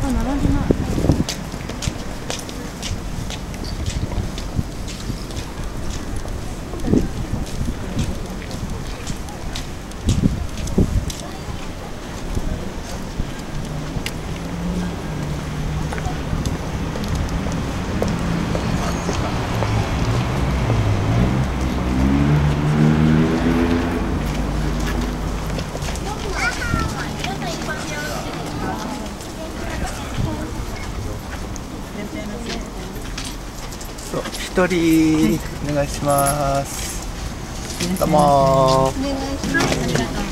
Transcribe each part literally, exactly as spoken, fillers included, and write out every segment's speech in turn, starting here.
並んでない。 一人お願いします。どうも。お願いします。ありがとうございます。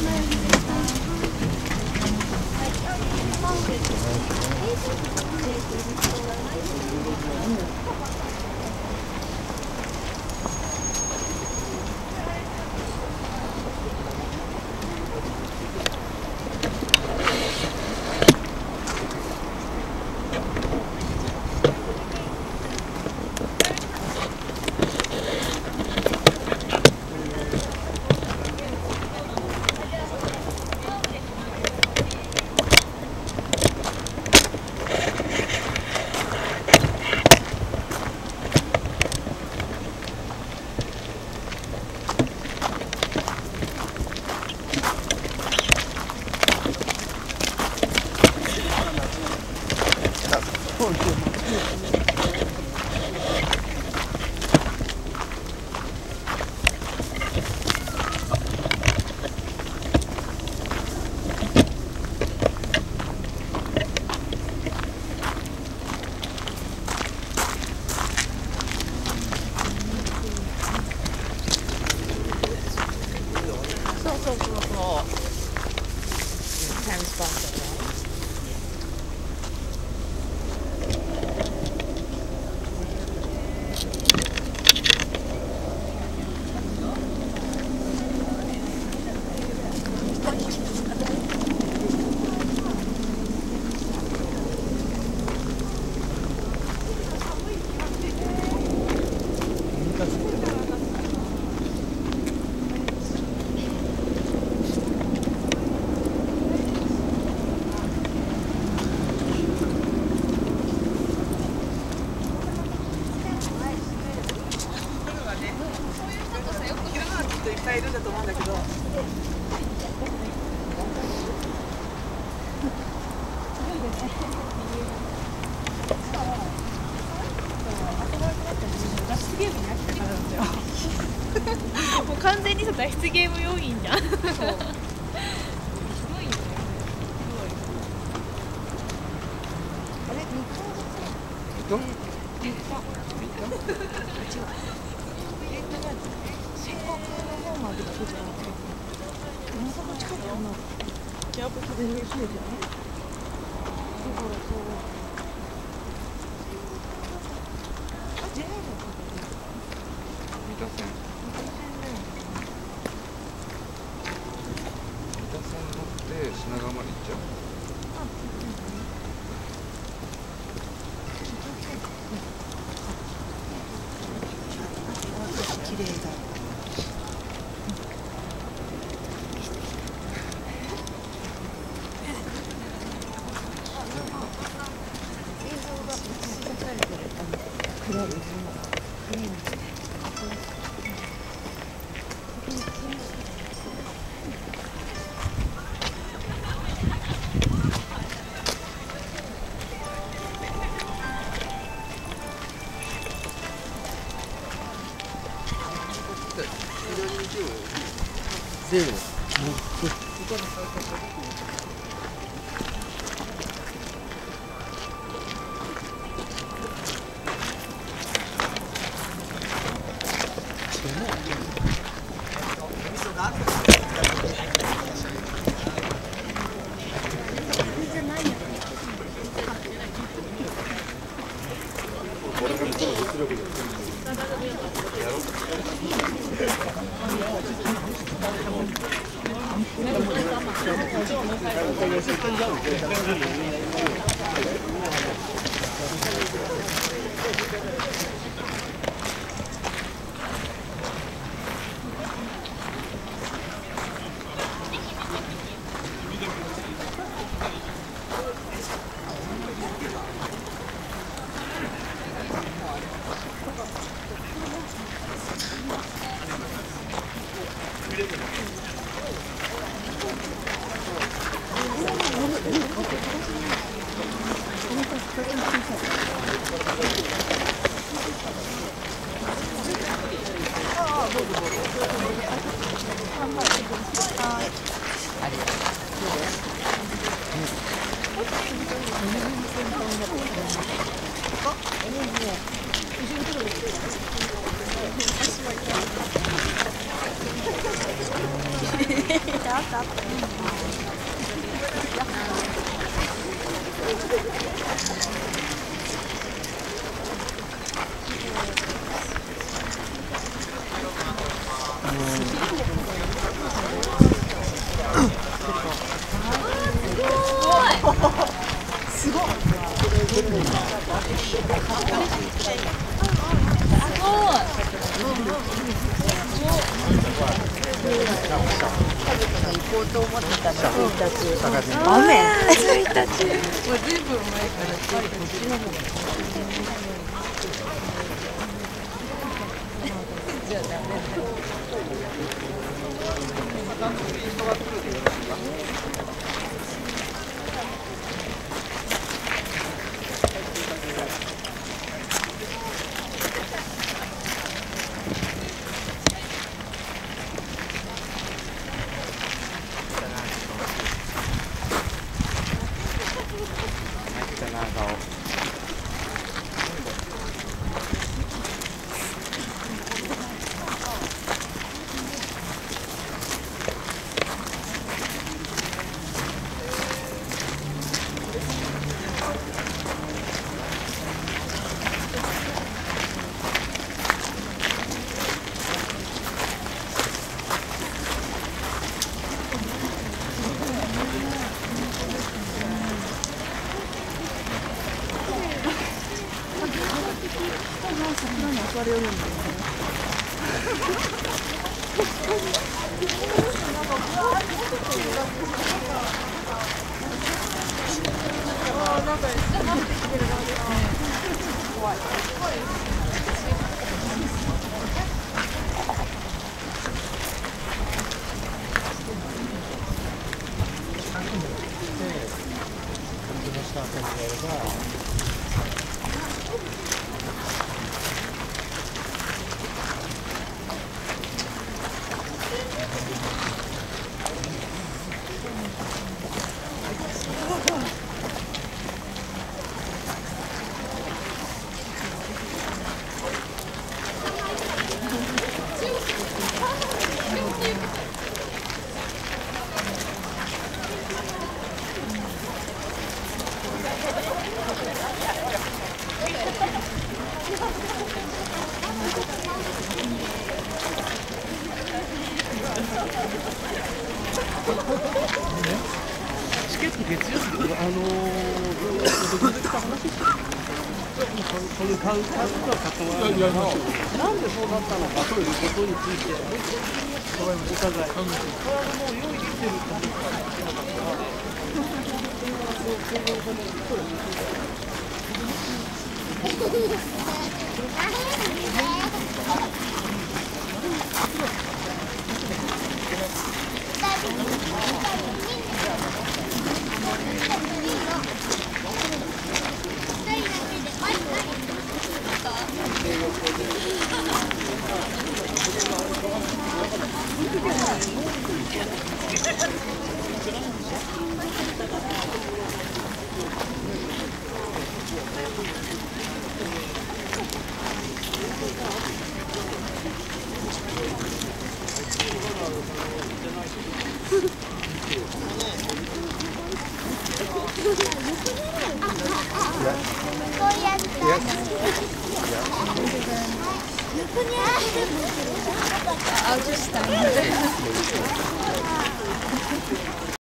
いっぱいいるんだと思うんだけど。脱出ゲームに飽きたからなんだよ。もう完全にさ、脱出ゲーム要員じゃん。そう。ひどいよね。あれ、日本日本日本戦国の方までだけじゃなくて、またこっち帰ってあのキャンプ食べれるそうじゃない？だからそう。あ、ジェネーターか。三田線。三田線だよ。三田線乗って品川まで行っちゃう。あ、うん。綺麗だ。ゼロ。 すごい。行こうと思ってたのついたち。雨。ついたち。もうずいぶん前からついたち。じゃあダメだ。桜に襲われるんだよね。 チケット月曜日、あのー、どこで話してるそれ買う、買うことは買ってもらうんだけど、なんでそうなったのかということについて、お互い、これはもう用意できてるってこと I'll just stand there.